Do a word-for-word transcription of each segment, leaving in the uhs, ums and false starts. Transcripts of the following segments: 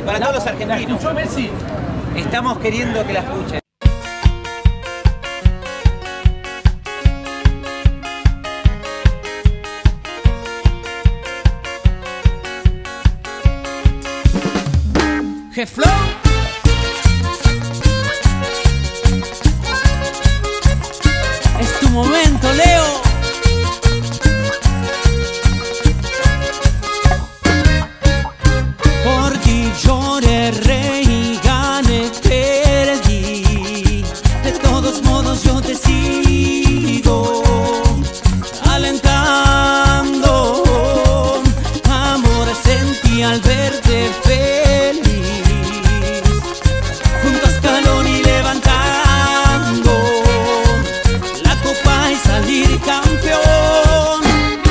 para todos los argentinos. ¿La escuchó Messi? Estamos queriendo que la escuchen. G-Flow. Es tu momento, Leo. Por ti lloré, reí, gané, perdí. De todos modos yo te sigo alentando. Amor sentí al verte feliz. Junto a Scaloni levantando la copa y salir campeón.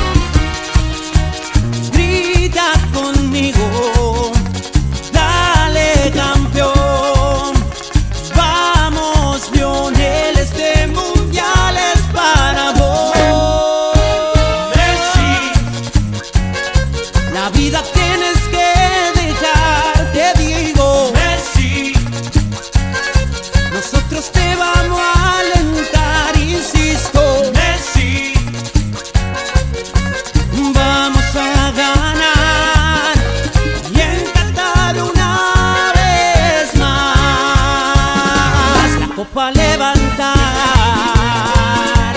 Grita conmigo, dale campeón. Vamos Lionel, este mundial es para vos. Messi, la vida tienes que dejar, te digo. Messi, nosotros te vamos a alentar, insisto. Messi, vamos a ganar y encantar una vez más. La copa a levantar,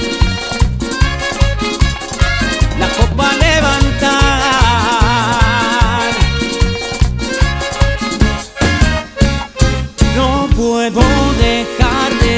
la copa a levantar. No puedo dejar de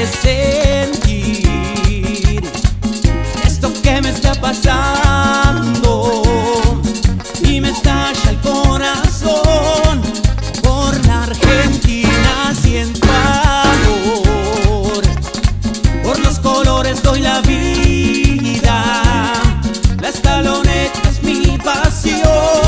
sentir esto que me está pasando y me estalla el corazón. Por la Argentina siento amor, por los colores doy la vida. La Scaloneta es mi pasión.